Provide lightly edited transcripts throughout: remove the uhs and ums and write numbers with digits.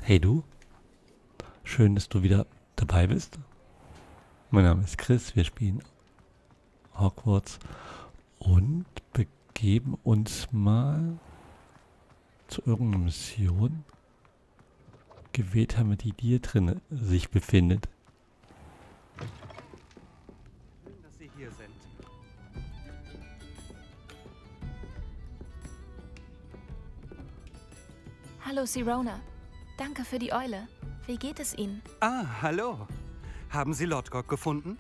Hey du, schön, dass du wieder dabei bist. Mein Name ist Chris, wir spielen Hogwarts und begeben uns mal zu irgendeiner Mission. Gewählt haben wir die hier drin sich befindet. Schön, dass Sie hier sind. Hallo Sirona. Danke für die Eule. Wie geht es Ihnen? Ah, hallo. Haben Sie Lodgok gefunden?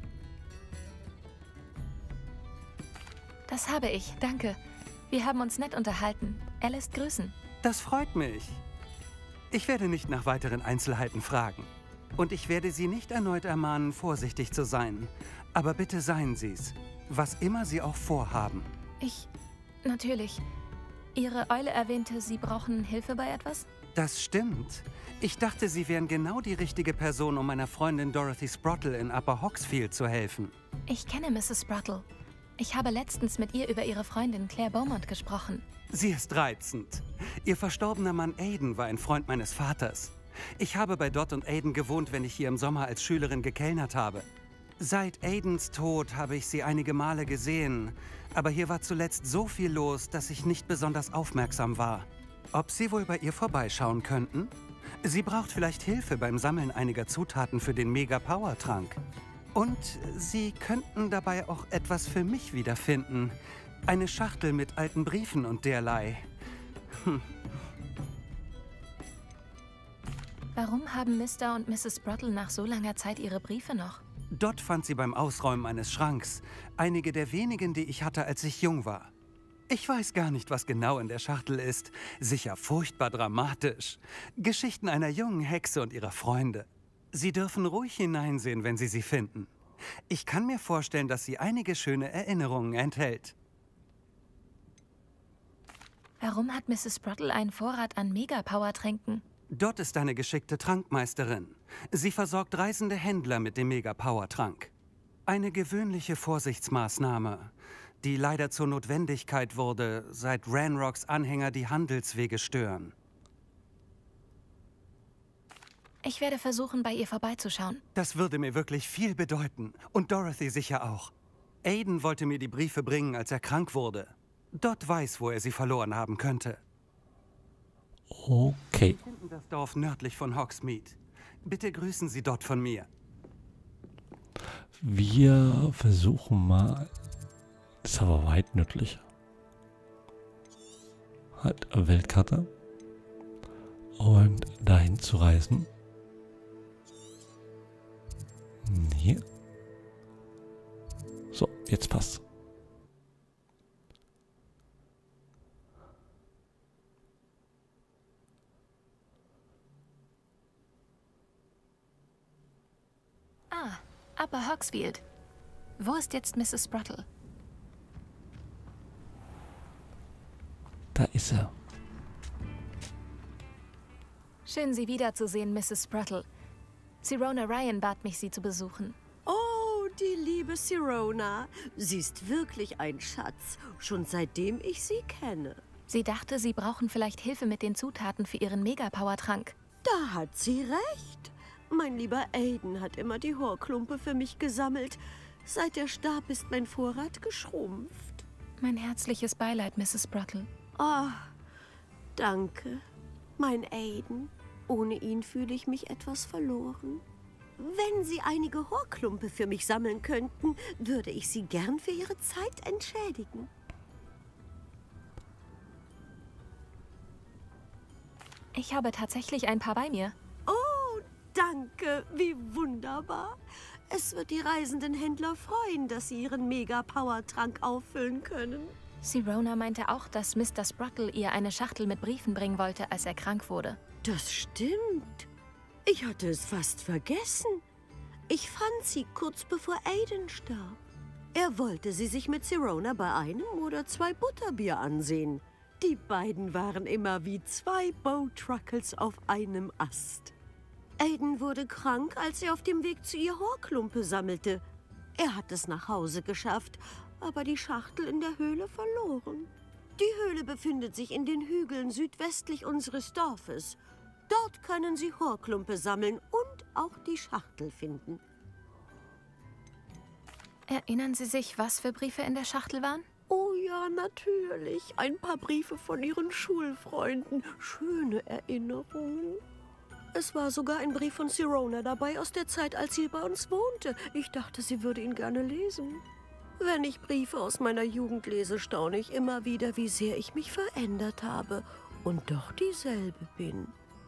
Das habe ich, danke. Wir haben uns nett unterhalten. Er lässt grüßen. Das freut mich. Ich werde nicht nach weiteren Einzelheiten fragen. Und ich werde Sie nicht erneut ermahnen, vorsichtig zu sein. Aber bitte seien Sie's, was immer Sie auch vorhaben. Natürlich. Ihre Eule erwähnte, Sie brauchen Hilfe bei etwas? Das stimmt. Ich dachte, Sie wären genau die richtige Person, um meiner Freundin Dorothy Sprottle in Upper Hogsfield zu helfen. Ich kenne Mrs. Sprottle. Ich habe letztens mit ihr über ihre Freundin Claire Beaumont gesprochen. Sie ist reizend. Ihr verstorbener Mann Aiden war ein Freund meines Vaters. Ich habe bei Dot und Aiden gewohnt, wenn ich hier im Sommer als Schülerin gekellnert habe. Seit Aidens Tod habe ich sie einige Male gesehen, aber hier war zuletzt so viel los, dass ich nicht besonders aufmerksam war. Ob Sie wohl bei ihr vorbeischauen könnten? Sie braucht vielleicht Hilfe beim Sammeln einiger Zutaten für den Mega-Power-Trank. Und Sie könnten dabei auch etwas für mich wiederfinden. Eine Schachtel mit alten Briefen und derlei. Warum haben Mr. und Mrs. Sprottle nach so langer Zeit ihre Briefe noch? Dort fand sie beim Ausräumen eines Schranks. Einige der wenigen, die ich hatte, als ich jung war. Ich weiß gar nicht, was genau in der Schachtel ist. Sicher furchtbar dramatisch. Geschichten einer jungen Hexe und ihrer Freunde. Sie dürfen ruhig hineinsehen, wenn Sie sie finden. Ich kann mir vorstellen, dass sie einige schöne Erinnerungen enthält. Warum hat Mrs. Sprottle einen Vorrat an Mega-Power-Tränken? Dort ist eine geschickte Trankmeisterin. Sie versorgt reisende Händler mit dem Mega-Power-Trank. Eine gewöhnliche Vorsichtsmaßnahme, die leider zur Notwendigkeit wurde, seit Ranrocks Anhänger die Handelswege stören. Ich werde versuchen, bei ihr vorbeizuschauen. Das würde mir wirklich viel bedeuten. Und Dorothy sicher auch. Aiden wollte mir die Briefe bringen, als er krank wurde. Dot weiß, wo er sie verloren haben könnte. Okay. Wir finden das Dorf nördlich von Hogsmeade. Bitte grüßen Sie dort von mir. Wir versuchen mal. Das ist aber weit nördlich. Halt Weltkarte. Und dahin zu reisen. Hier. So, jetzt passt. Upper Hogsfield. Wo ist jetzt Mrs. Sprottle? Da ist er. Schön, Sie wiederzusehen, Mrs. Sprottle. Sirona Ryan bat mich, Sie zu besuchen. Oh, die liebe Sirona. Sie ist wirklich ein Schatz, schon seitdem ich sie kenne. Sie dachte, Sie brauchen vielleicht Hilfe mit den Zutaten für Ihren Mega-Power-Trank. Da hat sie recht. Mein lieber Aiden hat immer die Horklumpe für mich gesammelt. Seit er starb, ist mein Vorrat geschrumpft. Mein herzliches Beileid, Mrs. Sprottle. Oh, danke, mein Aiden. Ohne ihn fühle ich mich etwas verloren. Wenn Sie einige Horklumpe für mich sammeln könnten, würde ich Sie gern für Ihre Zeit entschädigen. Ich habe tatsächlich ein paar bei mir. Oh, danke, wie wunderbar. Es wird die reisenden Händler freuen, dass sie ihren Mega-Power-Trank auffüllen können. Sirona meinte auch, dass Mr. Sprottle ihr eine Schachtel mit Briefen bringen wollte, als er krank wurde. Das stimmt. Ich hatte es fast vergessen. Ich fand sie kurz bevor Aiden starb. Er wollte sie sich mit Sirona bei einem oder zwei Butterbier ansehen. Die beiden waren immer wie zwei Bowtruckles auf einem Ast. Aiden wurde krank, als er auf dem Weg zu ihr Horklumpe sammelte. Er hat es nach Hause geschafft, aber die Schachtel in der Höhle verloren. Die Höhle befindet sich in den Hügeln südwestlich unseres Dorfes. Dort können Sie Horklumpe sammeln und auch die Schachtel finden. Erinnern Sie sich, was für Briefe in der Schachtel waren? Oh ja, natürlich. Ein paar Briefe von Ihren Schulfreunden. Schöne Erinnerungen. Es war sogar ein Brief von Sirona dabei aus der Zeit, als sie bei uns wohnte. Ich dachte, sie würde ihn gerne lesen. Wenn ich Briefe aus meiner Jugend lese, staune ich immer wieder, wie sehr ich mich verändert habe und doch dieselbe bin.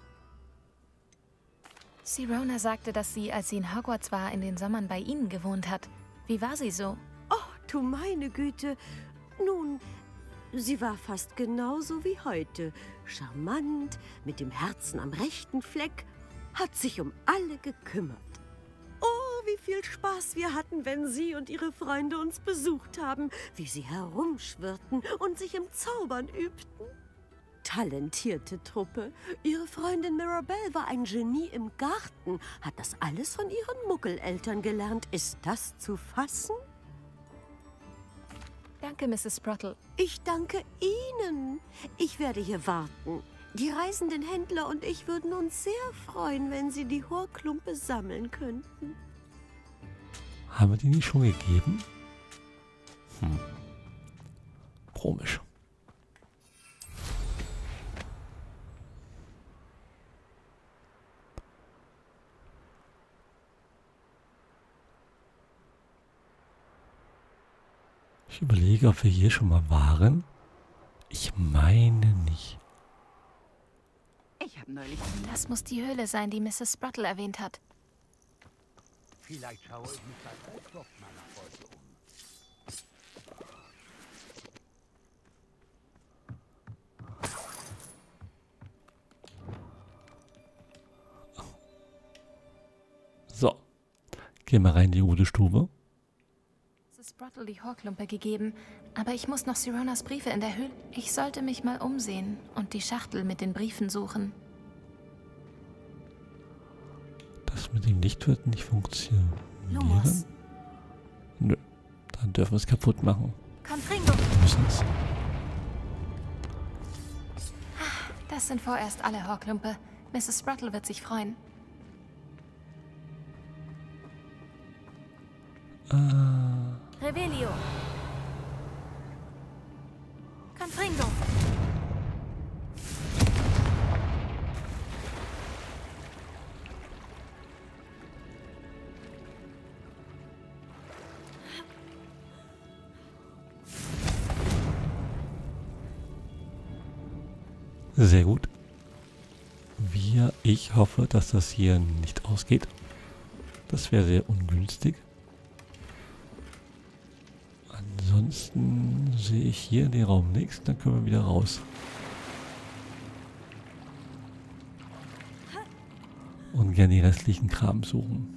Sirona sagte, dass sie, als sie in Hogwarts war, in den Sommern bei Ihnen gewohnt hat. Wie war sie so? Oh, du meine Güte. Nun, sie war fast genauso wie heute. Charmant, mit dem Herzen am rechten Fleck, hat sich um alle gekümmert. Oh, wie viel Spaß wir hatten, wenn Sie und Ihre Freunde uns besucht haben, wie sie herumschwirrten und sich im Zaubern übten. Talentierte Truppe. Ihre Freundin Mirabelle war ein Genie im Garten, hat das alles von ihren Muggeleltern gelernt. Ist das zu fassen? Danke, Mrs. Sprottle. Ich danke Ihnen. Ich werde hier warten. Die reisenden Händler und ich würden uns sehr freuen, wenn Sie die Horklumpe sammeln könnten. Haben wir die nicht schon gegeben? Komisch. Ich überlege, ob wir hier schon mal waren. Ich meine nicht. Ich habe neulich... Das muss die Höhle sein, die Mrs. Sprottle erwähnt hat. Vielleicht schaue ich mich als doch mal nach heute um. So. Gehen wir rein in die gute Stube. Mrs. Sprottle die Horklumpe gegeben, aber ich muss noch Sironas Briefe in der Höhle. Ich sollte mich mal umsehen und die Schachtel mit den Briefen suchen. Das mit dem Licht wird nicht funktionieren. Lumos. Nö. Dann dürfen wir es kaputt machen. Confringo. Wir müssen's. Das sind vorerst alle, Horklumpe. Mrs. Sprottle wird sich freuen. Revelio. Confringo. Sehr gut. Ich hoffe, dass das hier nicht ausgeht. Das wäre sehr ungünstig. Ansonsten sehe ich hier in den Raum nichts, dann können wir wieder raus. Und gerne die restlichen Kram suchen.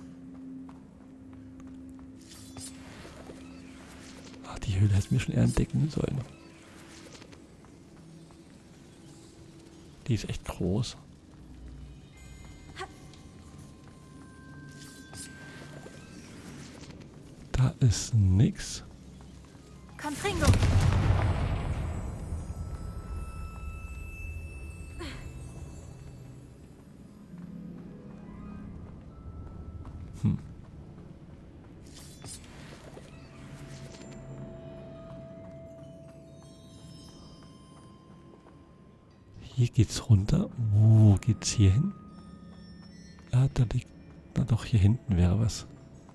Ach, die Höhle hätte mir schon eher entdecken sollen. Die ist echt groß. Da ist nix. Confringo. Hier geht's runter. Wo geht's hier hin? Ah, da liegt... Na doch, hier hinten wäre was.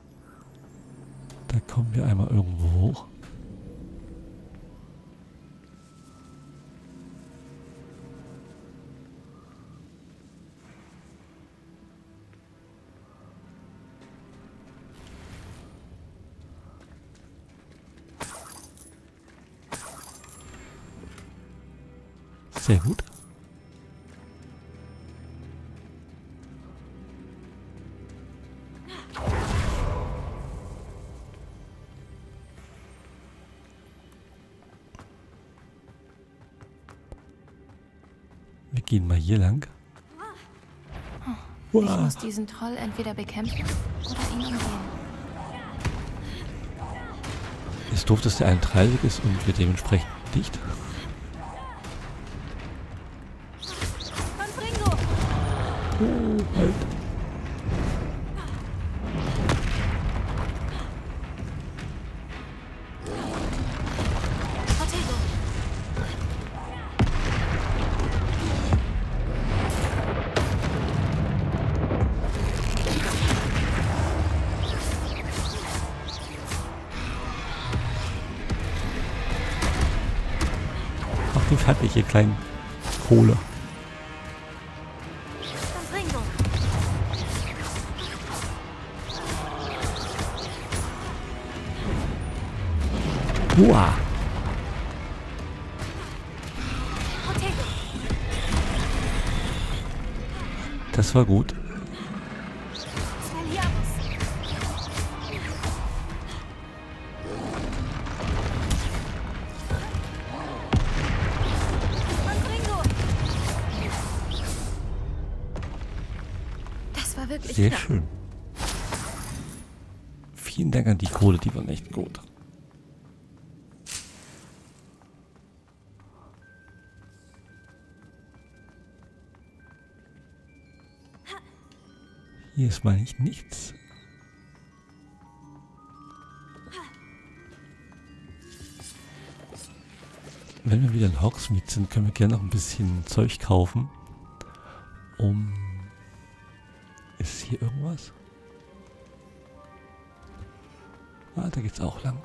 Da kommen wir einmal irgendwo hoch. Sehr gut. Wir gehen mal hier lang. Ich muss diesen Troll entweder bekämpfen oder ihn umgehen. Ist doof, dass der ein Dreieck ist und wir dementsprechend dicht. Confringo. Halt. Protego. Mach den fertig, ihr kleinen Kohle. Confringo. Uah. Protego. Das war gut. Spelliarmus. Confringo. Das war wirklich Sehr knapp. schön. Vielen Dank an die Kohle, die waren echt gut. Hier ist mal nicht nichts. Wenn wir wieder in Hogsmeade sind, können wir gerne noch ein bisschen Zeug kaufen. Ist hier irgendwas? Ah, da geht's auch lang.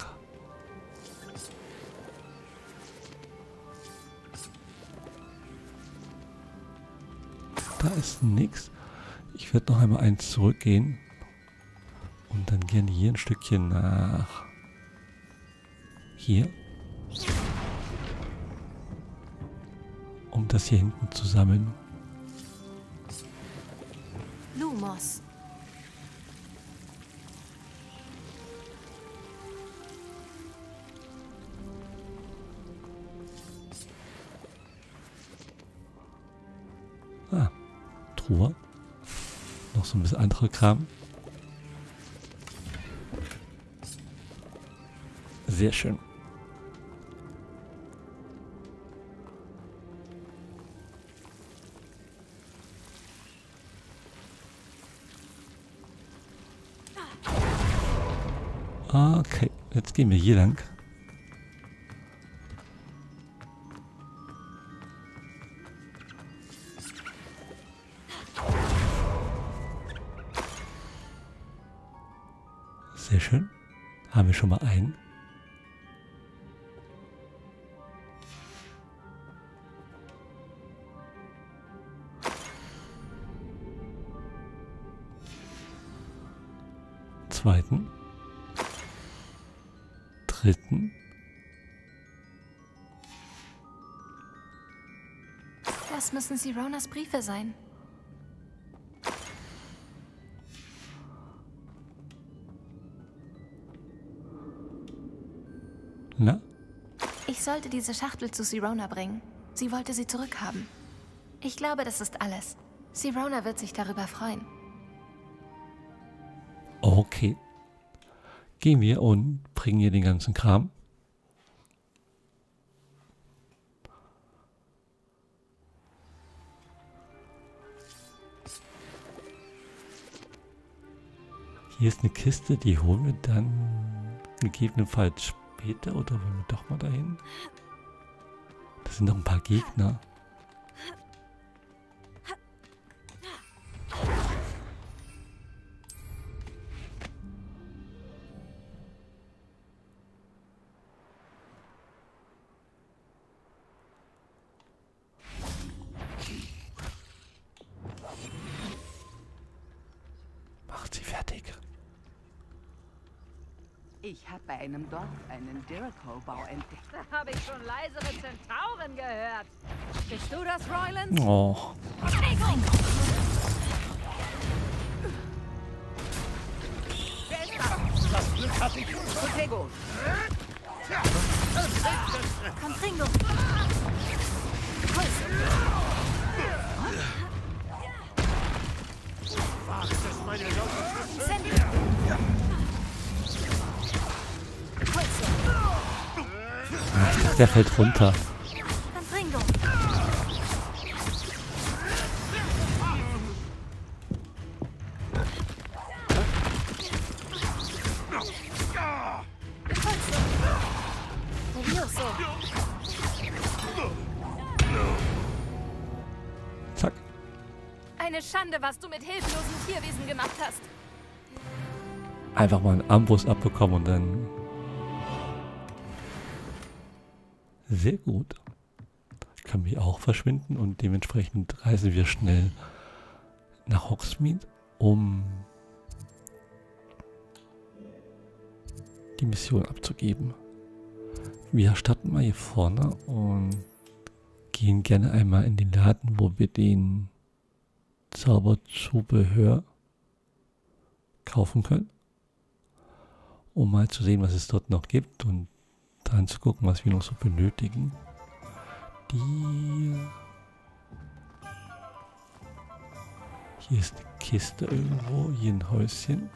Da ist nichts. Ich werde noch einmal eins zurückgehen. Und dann gerne hier ein Stückchen nach hier. Um das hier hinten zu sammeln. Lumos. Ah, Truhe. Noch so ein bisschen andere Kram. Sehr schön. Okay, jetzt gehen wir hier lang. Sehr schön. Haben wir schon mal einen. Zweiten. Dritten. Das müssen Sironas Briefe sein. Na? Ich sollte diese Schachtel zu Sirona bringen. Sie wollte sie zurückhaben. Ich glaube, das ist alles. Sirona wird sich darüber freuen. Okay. Gehen wir und bringen ihr den ganzen Kram. Hier ist eine Kiste, die holen wir dann gegebenenfalls später oder wollen wir doch mal dahin? Das sind noch ein paar Gegner. Macht sie fertig. Ich habe bei einem Dorf einen Jericho-Bau entdeckt. Da habe ich schon leisere Zentauren gehört. Bist du das, Royland? Oh. Wer ist das? Das Glück hatte ich. Protego. Confringo. Wagt es, meine Leute. Incendio. Ach, der fällt runter. Confringo. Befolgst du? Levioso. Zack. Eine Schande, was du mit hilflosen Tierwesen gemacht hast. Einfach mal einen Amboss abbekommen und dann... Sehr gut. Können wir auch verschwinden und dementsprechend reisen wir schnell nach Hogsmeade, um die Mission abzugeben. Wir starten mal hier vorne und gehen gerne einmal in den Laden, wo wir den Zauberzubehör kaufen können, um mal zu sehen, was es dort noch gibt und dann zu gucken, was wir noch so benötigen. Hier ist eine Kiste irgendwo, hier ein Häuschen.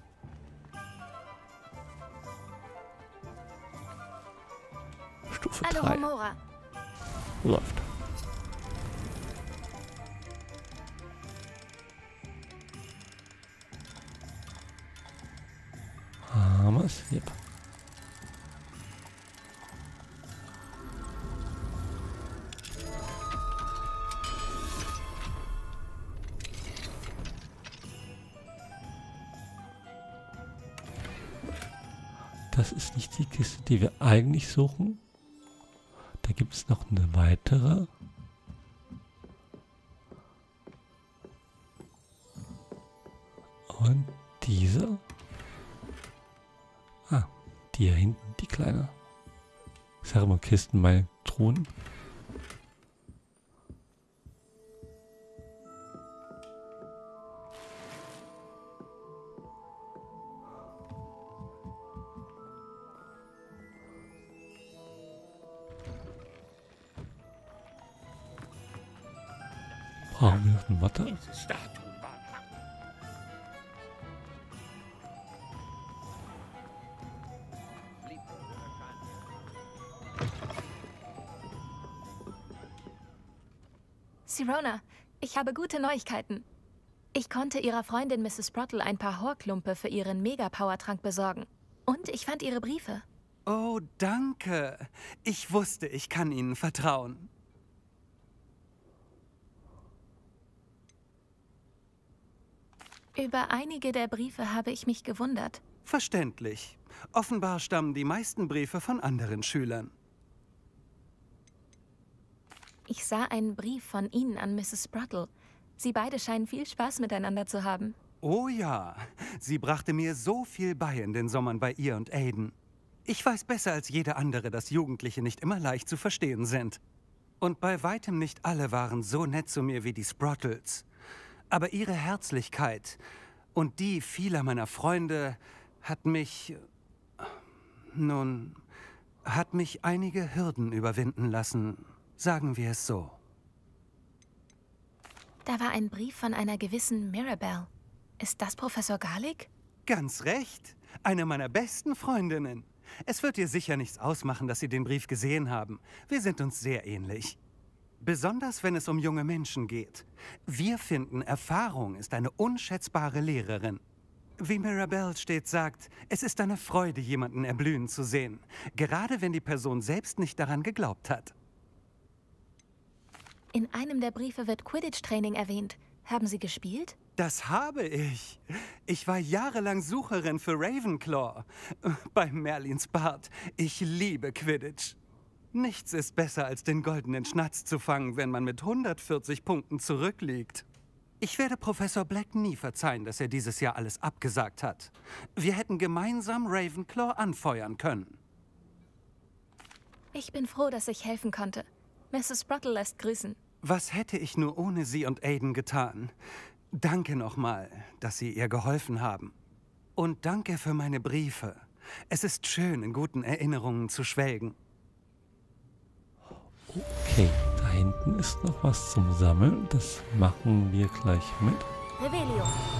Stufe Hallo 3. Homora. Läuft. Haben wir's? Yep. Das ist nicht die Kiste, die wir eigentlich suchen. Da gibt es noch eine weitere. Und diese. Ah, die hier hinten, die kleine. Ich sage immer Kisten, meine Truhen. Brauchen wir noch eine Matte? Diese Statuen waren Sirona, ich habe gute Neuigkeiten. Ich konnte ihrer Freundin Mrs. Sprottle ein paar Horklumpe für ihren Mega-Power-Trank besorgen. Und ich fand ihre Briefe. Oh, danke. Ich wusste, ich kann Ihnen vertrauen. Über einige der Briefe habe ich mich gewundert. Verständlich. Offenbar stammen die meisten Briefe von anderen Schülern. Ich sah einen Brief von Ihnen an Mrs. Sprottle. Sie beide scheinen viel Spaß miteinander zu haben. Oh ja, sie brachte mir so viel bei in den Sommern bei ihr und Aiden. Ich weiß besser als jeder andere, dass Jugendliche nicht immer leicht zu verstehen sind. Und bei weitem nicht alle waren so nett zu mir wie die Sprottles. Aber ihre Herzlichkeit und die vieler meiner Freunde hat mich einige Hürden überwinden lassen, sagen wir es so. Da war ein Brief von einer gewissen Mirabelle. Ist das Professor Garlick? Ganz recht. Eine meiner besten Freundinnen. Es wird dir sicher nichts ausmachen, dass Sie den Brief gesehen haben. Wir sind uns sehr ähnlich. Besonders wenn es um junge Menschen geht. Wir finden, Erfahrung ist eine unschätzbare Lehrerin. Wie Mirabelle stets sagt, es ist eine Freude, jemanden erblühen zu sehen. Gerade wenn die Person selbst nicht daran geglaubt hat. In einem der Briefe wird Quidditch-Training erwähnt. Haben Sie gespielt? Das habe ich. Ich war jahrelang Sucherin für Ravenclaw. Bei Merlins Bart. Ich liebe Quidditch. Nichts ist besser, als den goldenen Schnatz zu fangen, wenn man mit 140 Punkten zurückliegt. Ich werde Professor Black nie verzeihen, dass er dieses Jahr alles abgesagt hat. Wir hätten gemeinsam Ravenclaw anfeuern können. Ich bin froh, dass ich helfen konnte. Mrs. Sprottle lässt grüßen. Was hätte ich nur ohne Sie und Aiden getan? Danke nochmal, dass Sie ihr geholfen haben. Und danke für meine Briefe. Es ist schön, in guten Erinnerungen zu schwelgen. Okay, da hinten ist noch was zum Sammeln. Das machen wir gleich mit. Revelio.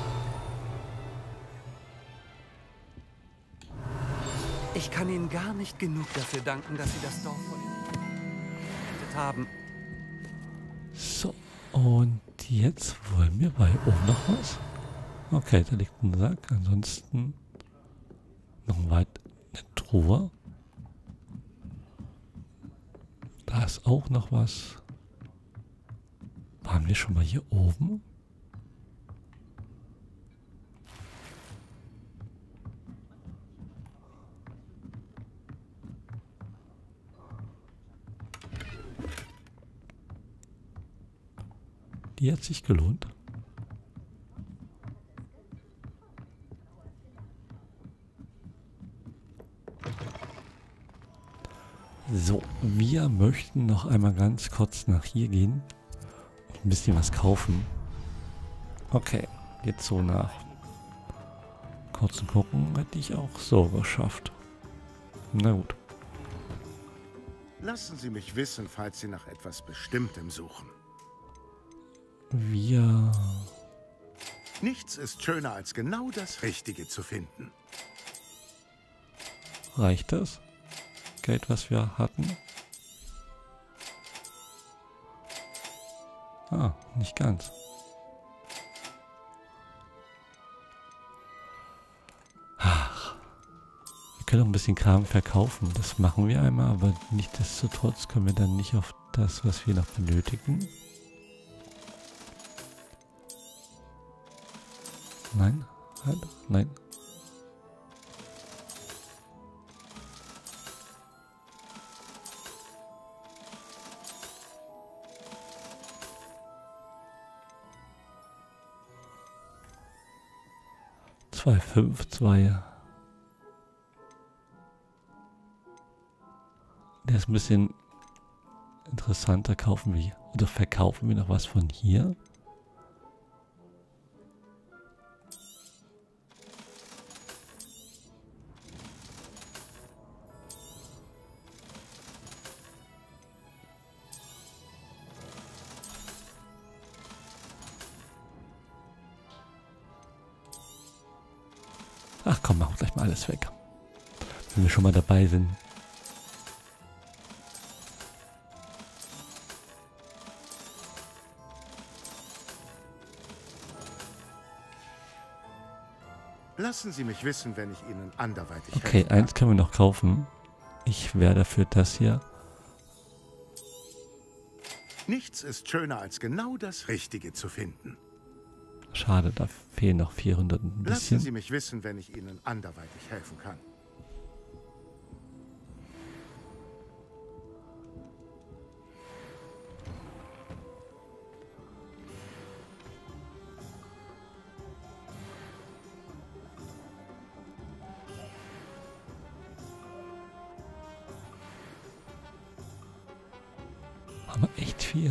Ich kann Ihnen gar nicht genug dafür danken, dass Sie das Dorf von Ihnen gerettet haben. So, und jetzt wollen wir bei oben noch was. Okay, da liegt ein Sack. Ansonsten noch Truhe. Da ist auch noch was. Waren wir schon mal hier oben? Die hat sich gelohnt. So, wir möchten noch einmal ganz kurz nach hier gehen und ein bisschen was kaufen. Okay, jetzt so nach kurzen Gucken hätte ich auch so geschafft. Na gut. Lassen Sie mich wissen, falls Sie nach etwas Bestimmtem suchen. Wir... Nichts ist schöner, als genau das Richtige zu finden. Reicht das? Geld, was wir hatten? Ah, nicht ganz. Ach. Wir können auch ein bisschen Kram verkaufen. Das machen wir einmal, aber nichtsdestotrotz können wir dann nicht auf das, was wir noch benötigen. Nein, halt, nein. Zwei, 5, 2. Der ist ein bisschen interessanter. Kaufen wir oder verkaufen wir noch was von hier? Ach komm, machen wir gleich mal alles weg. Wenn wir schon mal dabei sind. Lassen Sie mich wissen, wenn ich Ihnen anderweitig Okay, helfen kann. eins können wir noch kaufen. Ich wäre dafür das hier. Nichts ist schöner, als genau das Richtige zu finden. Schade, da fehlen noch 400 ein Lassen Sie bisschen. mich wissen, wenn ich Ihnen anderweitig helfen kann. Aber echt viel.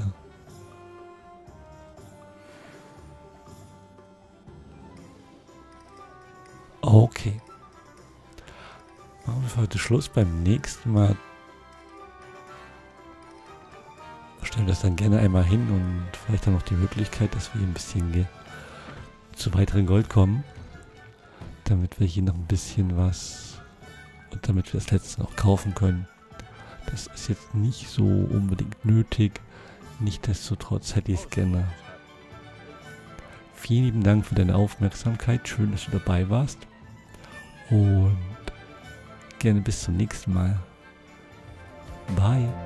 Okay. Machen wir für heute Schluss. Beim nächsten Mal stellen wir das dann gerne einmal hin und vielleicht auch noch die Möglichkeit, dass wir hier ein bisschen zu weiteren Gold kommen. Damit wir hier noch ein bisschen was und damit wir das letzte noch kaufen können. Das ist jetzt nicht so unbedingt nötig. Nichtsdestotrotz hätte ich es gerne. Vielen lieben Dank für deine Aufmerksamkeit. Schön, dass du dabei warst. Und gerne bis zum nächsten Mal. Bye.